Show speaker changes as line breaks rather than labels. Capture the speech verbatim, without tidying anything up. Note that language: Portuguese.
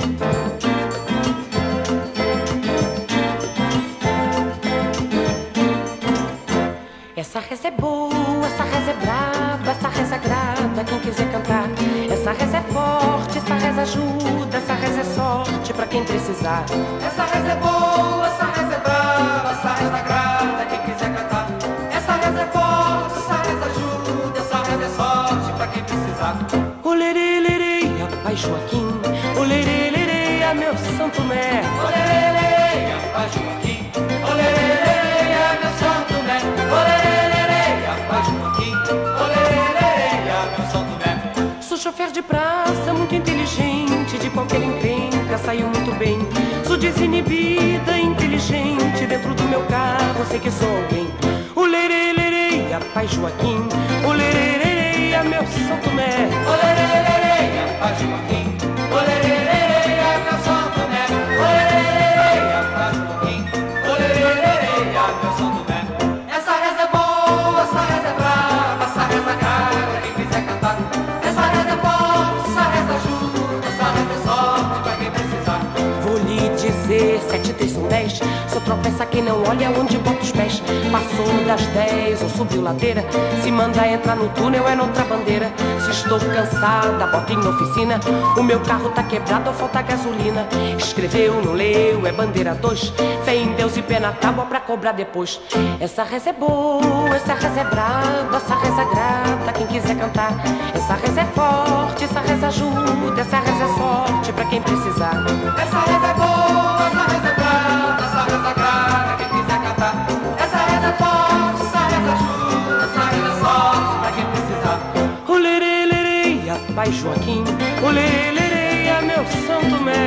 Essa reza é boa, essa reza é braba, essa reza agrada quem quiser cantar. Essa reza é forte, essa reza ajuda, essa reza é sorte pra quem precisar.
Essa reza é boa, essa reza é braba, essa reza agrada quem quiser cantar. Essa reza é forte, essa reza ajuda, essa reza é sorte pra quem precisar.
Olerê, lerê, Pai Joaquim, olerê, lerê, meu Santo Tomé.
Olerê, lerê, Pai Joaquim, olerê, lerê, meu Santo Tomé. Olerê, lerê, Pai Joaquim, olerê, lerê, meu Santo Tomé.
Sou chofer de praça, muito inteligente, de qualquer encrenca saiu muito bem. Sou desinibida, inteligente, dentro do meu carro sei que sou alguém. Olerê, lerê, Pai Joaquim, olerê, lerê, meu Santo Tomé.
Olerê, lerê, Pai Joaquim, olerê, lerê, meu Santo Tomé. Olerê, lerê, Pai Joaquim, olerê, lerê, meu Santo Tomé. Essa reza é boa, essa reza é brava, essa reza agrada quem quiser cantar. Essa reza é forte, essa reza ajuda, essa reza é sorte pra quem precisar.
Vou lhe dizer, sete, três são dez. Só tropeça quem não olha onde bota os pés. Passou das dez ou subiu ladeira. Se mandar entrar no túnel é noutra bandeira. Se estou cansada, bota em oficina. O meu carro tá quebrado ou falta gasolina. Escreveu, não leu, é bandeira dois. Fé em Deus e pé na tábua pra cobrar depois. Essa reza é boa, essa reza é brava, essa reza agrada quem quiser cantar. Essa reza é forte, essa reza ajuda, essa reza é sorte pra quem precisar.
Essa reza é boa, essa reza é brava, essa reza agrada quem quiser cantar. Essa reza é forte, essa reza ajuda, essa reza é sorte pra quem precisar.
Olerê, lerê, Pai Joaquim, olerê, lerê, meu Santo Tomé.